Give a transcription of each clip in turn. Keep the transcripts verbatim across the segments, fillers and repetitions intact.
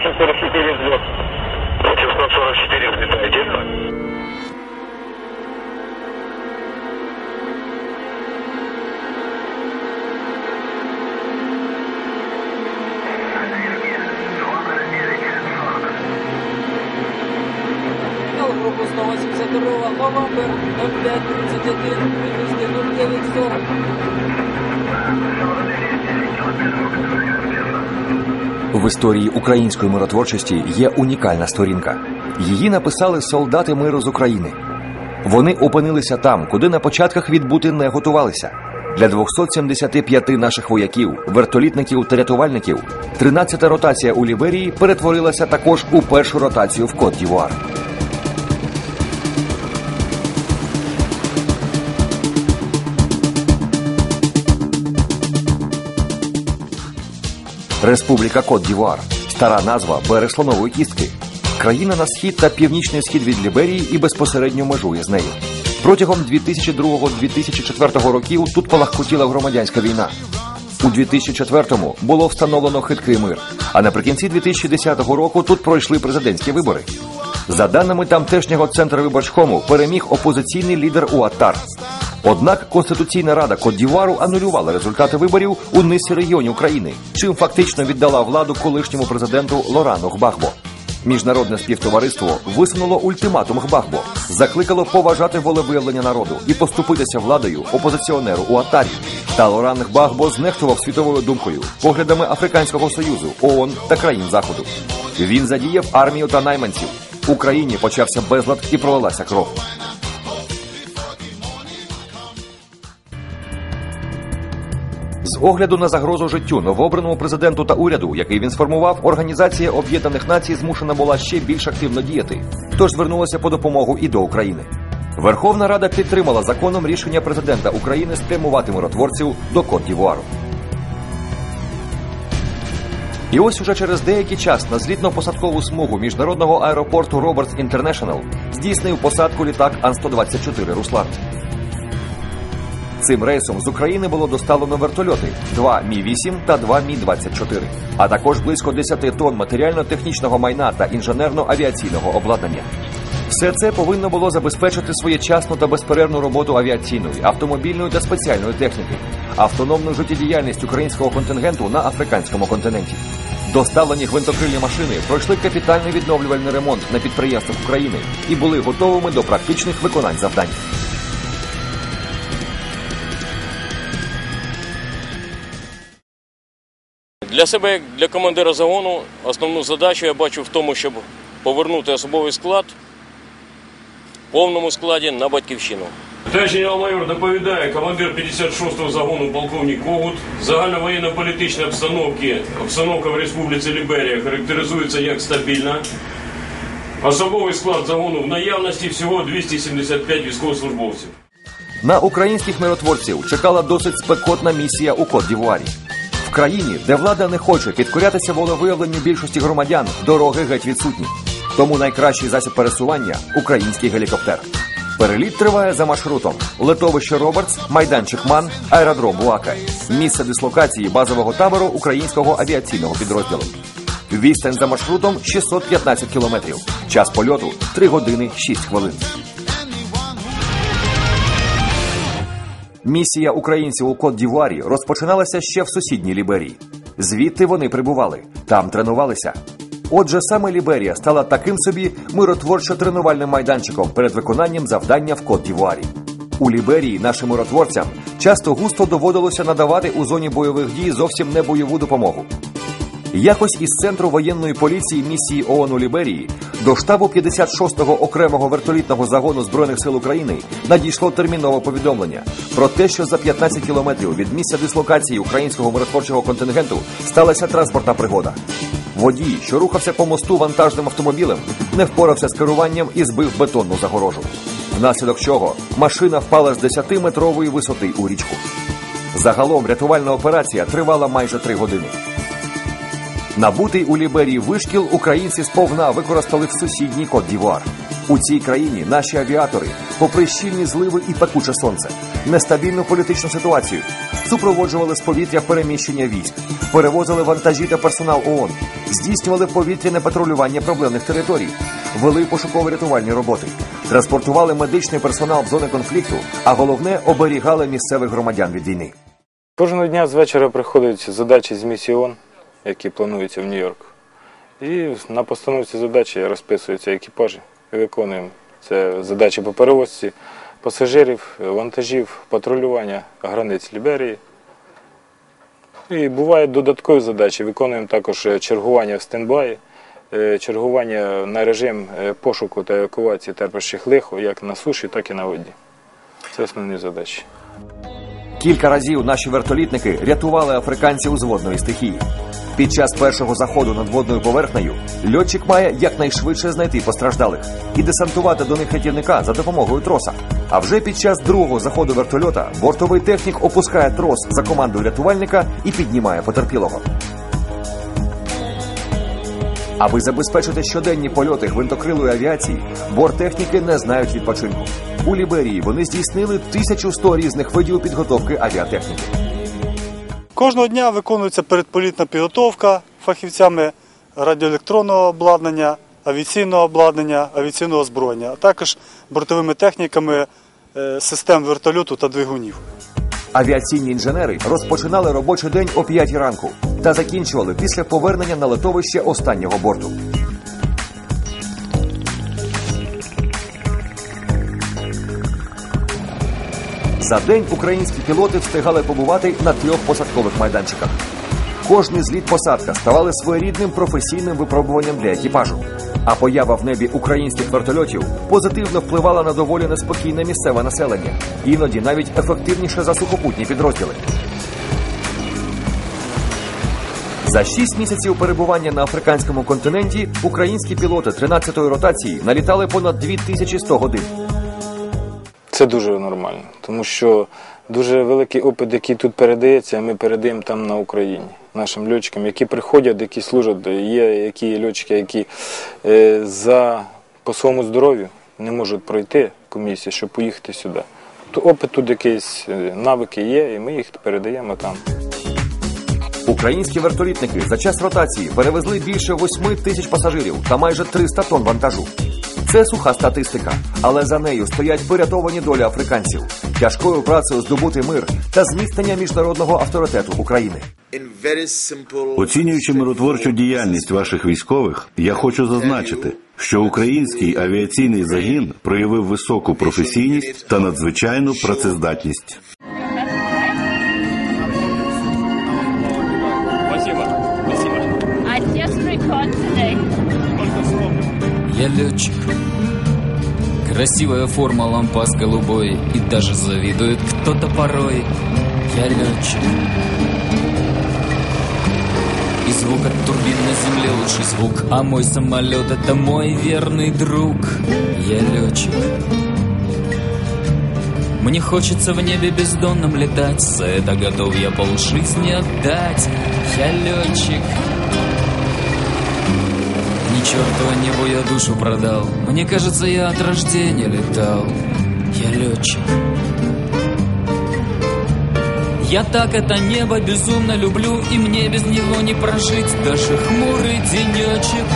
восемьсот сорок четыре взлет. восемьсот сорок четыре взлетаете? Пропуск восемьдесят два, новомбер ноль пять тридцать один, вывести ноль девять сорок. В історії української миротворчості є унікальна сторінка. Її написали солдати миру з України. Вони опинилися там, куди на початках відбути не готувалися. Для двохсот сімдесяти п'яти наших вояків, вертолітників та рятувальників тринадцята ротація у Ліберії перетворилася також у першу ротацію в Кот-д'Івуар. Республіка Кот-д'Івуар. Стара назва «Берег слонової кістки». Країна на схід та північний схід від Ліберії і безпосередньо межує з нею. Протягом дві тисячі другого - дві тисячі четвертого років тут палахкотіла громадянська війна. У дві тисячі четвертому було встановлено хиткий мир, а наприкінці дві тисячі десятого року тут пройшли президентські вибори. За даними тамтешнього центру виборчкому, переміг опозиційний лідер Уаттар. Однак Конституційна Рада Кот-д'Івуару анулювала результати виборів у низці регіонів країни, чим фактично віддала владу колишньому президенту Лорану Гбагбо. Міжнародне співтовариство висунуло ультиматум Гбагбо, закликало поважати волевиявлення народу і поступитися владою опозиціонеру Уаттарі. Та Лоран Гбагбо знехтував світовою думкою, поглядами Африканського Союзу, ООН та країн Заходу. Він задіяв армію та найманців. У країні почався безлад і пролилася кров. З огляду на загрозу життю новообраному президенту та уряду, який він сформував, Організація Об'єднаних Націй змушена була ще більш активно діяти, тож звернулася по допомогу і до України. Верховна Рада підтримала законом рішення президента України спрямувати миротворців до Кот-д'Івуару. І ось уже через деякий час на злітно-посадкову смугу міжнародного аеропорту Робертс Інтернешнл здійснив посадку літак Ан сто двадцять чотири «Руслан». Цим рейсом з України було доставлено вертольоти – два Мі вісім та два Мі двадцять чотири, а також близько десяти тонн матеріально-технічного майна та інженерно-авіаційного обладнання. Все це повинно було забезпечити своєчасну та безперервну роботу авіаційної, автомобільної та спеціальної техніки, автономну життєдіяльність українського контингенту на африканському континенті. Доставлені гвинтокрильні машини пройшли капітальний відновлювальний ремонт на підприємствах України і були готовими до практичних виконань завдань. Для себе, як для командира загону, основну задачу я бачу в тому, щоб повернути особовий склад в повному складі на батьківщину. Товариш генерал-майор доповідає командир п'ятдесят шостого загону полковник Когут. Загальновоєнно-політична обстановки, обстановка в Республіці Ліберія характеризується як стабільна. Особовий склад загону в наявності, всього двісті сімдесят п'ять військовослужбовців. На українських миротворців чекала досить спекотна місія у Кот-д'Івуарі. В країні, де влада не хоче підкорятися волевиявленню більшості громадян, дороги геть відсутні. Тому найкращий засіб пересування – український гелікоптер. Переліт триває за маршрутом: литовище Робертс, майданчик Ман, аеродром Буака. Місце дислокації базового табору українського авіаційного підрозділу. Відстань за маршрутом – шістсот п'ятнадцять кілометрів. Час польоту – три години шість хвилин. Місія українців у Кот-д'Івуарі розпочиналася ще в сусідній Ліберії. Звідти вони прибували, там тренувалися. Отже, саме Ліберія стала таким собі миротворчо-тренувальним майданчиком перед виконанням завдання в Кот-д'Івуарі. У Ліберії нашим миротворцям часто густо доводилося надавати у зоні бойових дій зовсім не бойову допомогу. Якось із Центру воєнної поліції місії ООН у Ліберії до штабу п'ятдесят шостого окремого вертолітного загону Збройних сил України надійшло термінове повідомлення про те, що за п'ятнадцять кілометрів від місця дислокації українського миротворчого контингенту сталася транспортна пригода. Водій, що рухався по мосту вантажним автомобілем, не впорався з керуванням і збив бетонну загорожу. Внаслідок чого машина впала з десятиметрової висоти у річку. Загалом рятувальна операція тривала майже три години. Набутий у Ліберії вишкіл українці сповна використали в сусідній Кот-д'Івуар. У цій країні наші авіатори, попри щільні зливи і пекуче сонце, нестабільну політичну ситуацію, супроводжували з повітря переміщення військ, перевозили вантажі та персонал ООН, здійснювали повітряне патрулювання проблемних територій, вели пошуково-рятувальні роботи, транспортували медичний персонал в зони конфлікту, а головне – оберігали місцевих громадян від війни. Кожного дня з вечора приходять задачі з місії ООН, які плануються в Нью-Йорку. І на постановці задачі розписуються екіпажі і виконуємо. Це задачі по перевозці пасажирів, вантажів, патрулювання границь Ліберії. І бувають додаткові задачі. Виконуємо також чергування в стендбаї, чергування на режим пошуку та евакуації терпящих лихо, як на суші, так і на воді. Це основні задачі. Кілька разів наші вертолітники рятували африканців з водної стихії. Під час першого заходу над водною поверхнею льотчик має якнайшвидше знайти постраждалих і десантувати до них рятівника за допомогою троса. А вже під час другого заходу вертольота бортовий технік опускає трос за командою рятувальника і піднімає потерпілого. Аби забезпечити щоденні польоти гвинтокрилої авіації, борттехніки не знають відпочинку. У Ліберії вони здійснили тисячу сто різних видів підготовки авіатехніки. Кожного дня виконується передполітна підготовка фахівцями радіоелектронного обладнання, авіаційного обладнання, авіаційного озброєння, а також бортовими техніками систем вертольоту та двигунів. Авіаційні інженери розпочинали робочий день о п'ятій ранку та закінчували після повернення на летовище останнього борту. За день українські пілоти встигали побувати на трьох посадкових майданчиках. Кожний зліт-посадка ставали своєрідним професійним випробуванням для екіпажу. А поява в небі українських вертольотів позитивно впливала на доволі неспокійне місцеве населення. Іноді навіть ефективніше за сухопутні підрозділи. За шість місяців перебування на африканському континенті українські пілоти тринадцятої ротації налітали понад дві тисячі сто годин. Це дуже нормально, тому що дуже великий опит, який тут передається, ми передаємо там на Україні. Нашим льотчикам, які приходять, які служать, є які льотчики, які е, за, по своєму здоров'ю не можуть пройти комісію, щоб поїхати сюди. То опит тут якісь, навики є, і ми їх передаємо там. Українські вертолітники за час ротації перевезли більше восьми тисяч пасажирів та майже триста тонн вантажу. Це суха статистика, але за нею стоять порятовані долі африканців, тяжкою працею здобути мир та зміцнення міжнародного авторитету України. Оцінюючи миротворчу діяльність ваших військових, я хочу зазначити, що український авіаційний загін проявив високу професійність та надзвичайну працездатність. Я летчик. Красивая форма, лампас голубой, и даже завидует кто-то порой. Я летчик. И звук от турбин на земле лучший звук, а мой самолет — это мой верный друг. Я летчик. Мне хочется в небе бездонном летать, за это готов я полжизни отдать. Я летчик. Ни чертова небу я душу продал, мне кажется, я от рождения летал. Я летчик. Я так это небо безумно люблю, и мне без него не прожить даже хмурый денечек.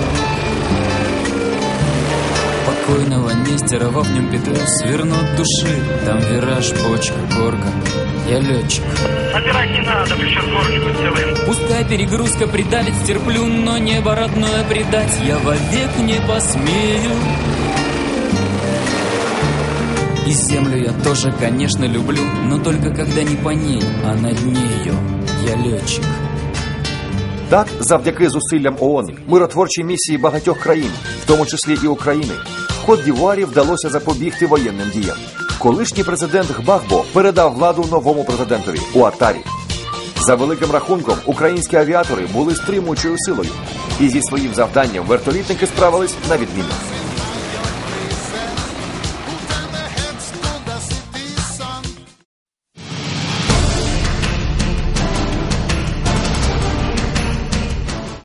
Покойного Нестерова в нем петлю сверну от души, там вираж, почка, горка. Я летчик. Собирать не надо, мы сейчас горочку сделаем. Пускай перегрузка придавит, стерплю, но небо родное предать я вовек не посмею. И землю я тоже, конечно, люблю, но только когда не по ней, а над нею. Я летчик. Так, завдяки зусиллям ООН, миротворчій місії багатьох країн, в тому числі і України, в Кот-д'Івуарі вдалося запобігти воєнним діям. Колишній президент Гбагбо передав владу новому президентові – Уатарі. За великим рахунком, українські авіатори були стримуючою силою. І зі своїм завданням вертолітники справились на відмінно.